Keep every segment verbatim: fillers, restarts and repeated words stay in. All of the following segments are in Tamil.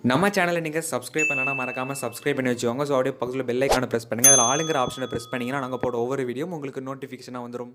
நம்ம சேனலை நீங்கள் சப்ஸ்கிரைப் பண்ணலன்னா மறக்காமல் சப்ஸ்கிரைப் பண்ணி வச்சுக்கோங்க. ஸோ அப்படியே பக்கத்தில் பெல் ஐக்கானை ப்ரெஸ் பண்ணுங்கள். அதில் ஆளுங்கிற ஆப்ஷனை ப்ரெஸ் பண்ணிங்கன்னா நாங்கள் போட ஒவ்வொரு வீடியோ உங்களுக்கு நோட்டிஃபிகேஷனாக வந்துடும்.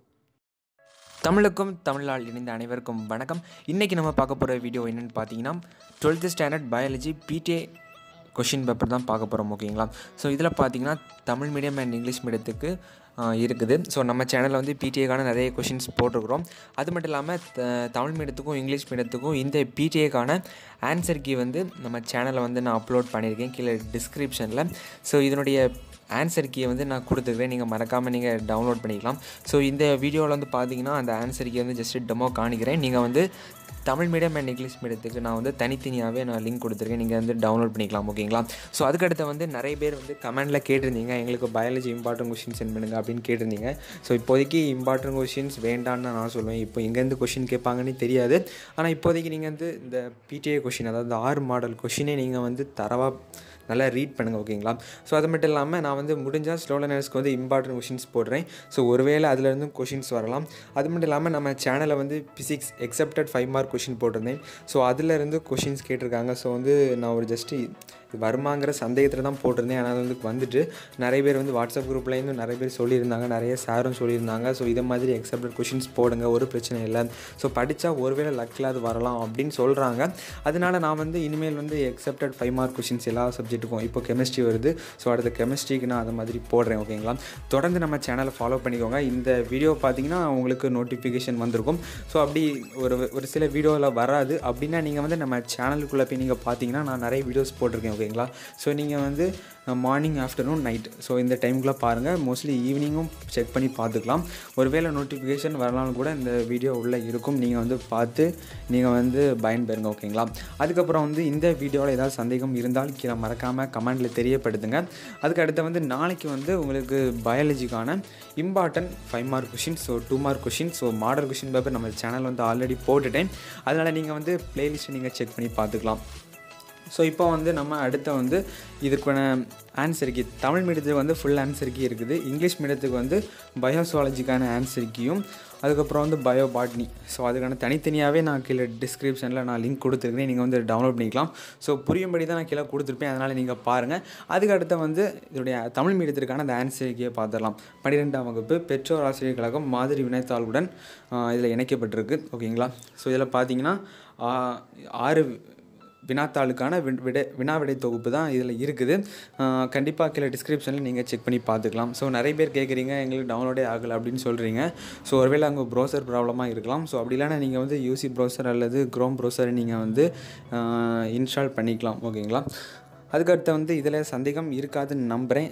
தமிழுக்கும் தமிழால் இணைந்த அனைவருக்கும் வணக்கம். இன்றைக்கி நம்ம பார்க்க போகிற வீடியோ என்னென்னு பார்த்தீங்கன்னா twelfth standard biology PTA question paper தான் பார்க்க போகிறோம். ஓகேங்களா? ஸோ இதில் பார்த்தீங்கன்னா தமிழ் மீடியம் அண்ட் இங்கிலீஷ் மீடியத்துக்கு இருக்குது. ஸோ நம்ம சேனலில் வந்து பிடிஏக்கான நிறைய கொஷின்ஸ் போட்டிருக்கிறோம். அது மட்டும் இல்லாமல் தமிழ் மீடியத்துக்கும் இங்கிலீஷ் மீடியத்துக்கும் இந்த பிடிஏக்கான ஆன்சர் கீ வந்து நம்ம சேனலில் வந்து நான் அப்லோட் பண்ணியிருக்கேன் கீழே டிஸ்கிரிப்ஷனில். ஸோ இதனுடைய ஆன்சர் கீயை வந்து நான் கொடுத்துருக்கேன், நீங்கள் மறக்காமல் நீங்கள் டவுன்லோட் பண்ணிக்கலாம். ஸோ இந்த வீடியோவில் வந்து பார்த்தீங்கன்னா அந்த ஆன்சர் கீ வந்து ஜஸ்ட் டெமோ காணிக்கிறேன். நீங்கள் வந்து தமிழ் மீடியம் அண்ட் இங்கிலீஷ் மீடியத்துக்கு நான் வந்து தனித்தனியாகவே நான் லிங்க் கொடுத்துருக்கேன், நீங்கள் வந்து டவுன்லோட் பண்ணிக்கலாம். ஓகேங்களா? ஸோ அதுக்கடுத்து வந்து நிறைய பேர் வந்து கமெண்டில் கேட்டிருந்தீங்க, எங்களுக்கு பயாலஜி இம்பார்ட்டன்ட் கொஷின் சென்ட் பண்ணுங்க அப்படின்னு கேட்டிருந்தீங்க. ஸோ இப்போதைக்கு இம்பார்ட்டன்ட் கொஷின்ஸ் வேண்டான்னு நான் சொல்லுவேன். இப்போ எங்கேருந்து கொஷின் கேட்பாங்கன்னு தெரியாது. ஆனால் இப்போதைக்கு நீங்கள் வந்து இந்த பிடிஏ கொஷின், அதாவது ஆறு மாடல் கொஷினே நீங்கள் வந்து தரவாக நல்லா ரீட் பண்ணுங்கள். ஓகேங்களா? ஸோ அது மட்டும் இல்லாமல் நான் வந்து முடிஞ்சால் ஸ்லோ லேர்னர்ஸ்க்கு வந்து இம்பார்ட்டன்ட் கொஷின்ஸ் போடுறேன். ஸோ ஒருவேளை அதுலேருந்து கொஷின்ஸ் வரலாம். அது மட்டும் இல்லாமல் நம்ம சேனலில் வந்து physics expected five mark question போட்டிருந்தேன். ஸோ அதிலேருந்து கொஷின்ஸ் கேட்டிருக்காங்க. ஸோ வந்து நான் ஒரு ஜஸ்ட்டு வருமாங்கிற சந்தேகத்தில் தான் போட்டிருந்தேன். ஆனால் வந்து வந்துட்டு நிறைய பேர் வந்து வாட்ஸ்அப் குரூப்லேருந்து நிறைய பேர் சொல்லியிருந்தாங்க, நிறைய சாரும் சொல்லியிருந்தாங்க. ஸோ இதை மாதிரி எக்ஸப்டட் கொஷின்ஸ் போடுங்க, ஒரு பிரச்சனை இல்லை. ஸோ படித்தா ஒருவேளை லக்கில் அது வரலாம் அப்படின்னு சொல்கிறாங்க. அதனால நான் வந்து இனிமேல் வந்து எக்ஸப்டட் ஃபைவ் மார்க் கொஷின்ஸ் எல்லா சப்ஜெக்ட்டுக்கும், இப்போ கெமிஸ்ட்ரி வருது, ஸோ அடுத்த கெமிஸ்ட்ரிக்கு நான் அதை மாதிரி போடுறேன். ஓகேங்களா? தொடர்ந்து நம்ம சேனலை ஃபாலோ பண்ணிக்கோங்க. இந்த வீடியோ பார்த்தீங்கன்னா உங்களுக்கு நோட்டிஃபிகேஷன் வந்திருக்கும். ஸோ அப்படி ஒரு ஒரு சில வீடியோவில் வராது அப்படின்னா நீங்கள் வந்து நம்ம சேனலுக்குள்ளே போய் நீங்கள் பார்த்தீங்கன்னா நான் நிறைய வீடியோஸ் போட்டிருக்கேன். ஓகேங்களா? ஸோ நீங்கள் வந்து மார்னிங், ஆஃப்டர்நூன், நைட், ஸோ இந்த டைமுக்குள்ளே பாருங்கள். மோஸ்ட்லி ஈவினிங்கும் செக் பண்ணி பார்த்துக்கலாம். ஒருவேளை நோட்டிஃபிகேஷன் வரலாம்னு கூட இந்த வீடியோ உள்ளே இருக்கும், நீங்கள் வந்து பார்த்து நீங்கள் வந்து பயன்பெறுங்க. ஓகேங்களா? அதுக்கப்புறம் வந்து இந்த வீடியோவில் ஏதாவது சந்தேகம் இருந்தால் கீழே மறக்காமல் கமெண்டில் தெரியப்படுத்துங்க. அதுக்கு அடுத்து வந்து நாளைக்கு வந்து உங்களுக்கு பயாலஜிக்கான important five mark question, so two mark question, so model question paper நம்ம சேனல் வந்து ஆல்ரெடி போட்டுட்டேன். அதனால் நீங்கள் வந்து ப்ளேலிஸ்ட்டை நீங்கள் செக் பண்ணி பார்த்துக்கலாம். ஸோ இப்போ வந்து நம்ம அடுத்த வந்து இதுக்கான ஆன்சர் கீ, தமிழ் மீடியத்துக்கு வந்து ஃபுல் ஆன்சர் கீ இருக்குது. இங்கிலீஷ் மீடியத்துக்கு வந்து பயோசுவாலஜிக்கான ஆன்சர் கீயும், அதுக்கப்புறம் வந்து பயோ பாட்னி, ஸோ அதுக்கான தனித்தனியாகவே நான் கீழே டிஸ்கிரிப்ஷனில் நான் லிங்க் கொடுத்துருக்கேன், நீங்கள் வந்து டவுன்லோட் பண்ணிக்கலாம். ஸோ புரியும்படி தான் நான் கீழே கொடுத்துருப்பேன், அதனால் நீங்கள் பாருங்கள். அதுக்கு அடுத்த வந்து இதோடைய தமிழ் மீடியத்திற்கான அந்த ஆன்சர் கீயை பார்த்துடலாம். பன்னிரெண்டாம் வகுப்பு பெற்றோர் ஆசிரியர் கழகம் மாதிரி வினைத்தாளுடன் இதில் இணைக்கப்பட்டிருக்கு. ஓகேங்களா? ஸோ இதில் பார்த்தீங்கன்னா ஆறு வினாத்தாளுக்கான விடை வினா விடை தொகுப்பு தான் இதில் இருக்குது. கண்டிப்பாக கீழே டிஸ்கிரிப்ஷனில் நீங்கள் செக் பண்ணி பார்த்துக்கலாம். ஸோ நிறைய பேர் கேட்குறீங்க, எங்களுக்கு டவுன்லோடே ஆகலை அப்படின்னு சொல்கிறீங்க. ஸோ ஒருவேளை அங்கே ப்ரௌசர் ப்ராப்ளமாக இருக்கலாம். ஸோ அப்படி இல்லைனா நீங்கள் வந்து யூசி ப்ரௌசர் அல்லது க்ரோம் ப்ரௌசரை நீங்கள் வந்து இன்ஸ்டால் பண்ணிக்கலாம். ஓகேங்களா? அதுக்கடுத்து வந்து இதில் சந்தேகம் இருக்காதுன்னு நம்புகிறேன்.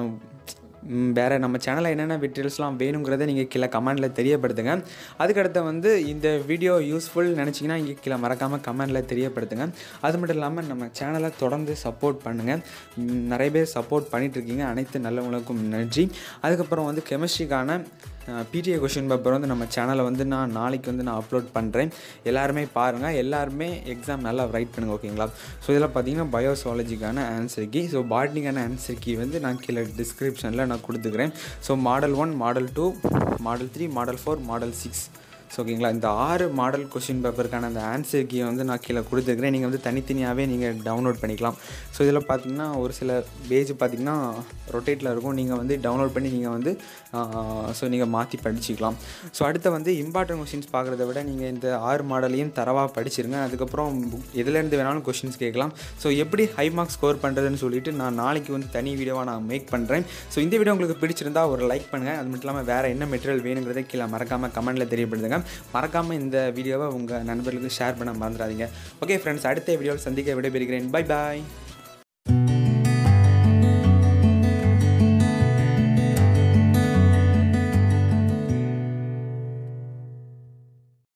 வேறு நம்ம சேனலில் என்னென்ன டீட்டெயில்ஸ்லாம் வேணுங்கிறத நீங்கள் கீழே கமெண்டில் தெரியப்படுத்துங்க. அதுக்கடுத்து வந்து இந்த வீடியோ யூஸ்ஃபுல் நினச்சிங்கன்னா இங்கே கீழே மறக்காமல் கமெண்டில் தெரியப்படுத்துங்க. அது மட்டும் இல்லாமல் நம்ம சேனலை தொடர்ந்து சப்போர்ட் பண்ணுங்கள். நிறைய பேர் சப்போர்ட் பண்ணிகிட்ருக்கீங்க, அனைத்து நல்லவங்களுக்கும் நன்றி. அதுக்கப்புறம் வந்து கெமிஸ்ட்ரிக்கான பிடிஏ கொஷின் பேப்பர் வந்து நம்ம சேனலில் வந்து நான் நாளைக்கு வந்து நான் அப்லோட் பண்ணுறேன். எல்லாருமே பாருங்கள், எல்லாருமே எக்ஸாம் நல்லா ரைட் பண்ணுங்கள். ஓகேங்களா? ஸோ இதில் பார்த்தீங்கன்னா பயோசுவாலஜிக்கான ஆன்சர் கீ, ஸோ பாட்னிக்கான ஆன்சர் கீ வந்து நான் கீழே டிஸ்கிரிப்ஷனில் நான் கொடுத்துக்கிறேன். So model one, model two, model three, model four, model six, so ஓகேங்களா? இந்த ஆறு மாடல் கொஷின் பேப்பருக்கான அந்த ஆன்சர் கீயை வந்து நான் கீழே கொடுத்துருக்கிறேன். நீங்கள் வந்து தனித்தனியாகவே நீங்கள் டவுன்லோட் பண்ணிக்கலாம். ஸோ இதில் பார்த்தீங்கன்னா ஒரு சில பேஜ் பார்த்திங்கன்னா ரொட்டேட்டில் இருக்கும், நீங்கள் வந்து டவுன்லோட் பண்ணி நீங்கள் வந்து ஸோ நீங்கள் மாற்றி படிச்சுக்கலாம். ஸோ அடுத்த வந்து இம்பார்ட்டன்ட் கொஷின்ஸ் பார்க்குறத விட நீங்கள் இந்த ஆறு மாடலையும் தரவாக படிச்சிருங்க. அதுக்கப்புறம் எதுலேருந்து வேணாலும் கொஷின்ஸ் கேட்கலாம். ஸோ எப்படி ஹை மார்க்ஸ் ஸ்கோர் பண்ணுறதுன்னு சொல்லிட்டு நான் நாளைக்கு வந்து தனி வீடியோவாக நான் மேக் பண்ணுறேன். ஸோ இந்த வீடியோ உங்களுக்கு பிடிச்சிருந்தா ஒரு லைக் பண்ணுங்கள். அது மட்டும் இல்லாமல் வேறு என்ன மெட்டீரியல் வேணுங்கிறத கீழே மறக்காமல் கமெண்டில் தெரியப்படுத்துங்க. மறக்காமல் இந்த வீடியோவை உங்கள் நண்பர்களுக்கு ஷேர் பண்ண மறந்துடாதீங்க. ஓகே ஃப்ரெண்ட்ஸ், அடுத்த வீடியோவில் சந்திக்க விடைபெறுகிறேன். பை பாய்.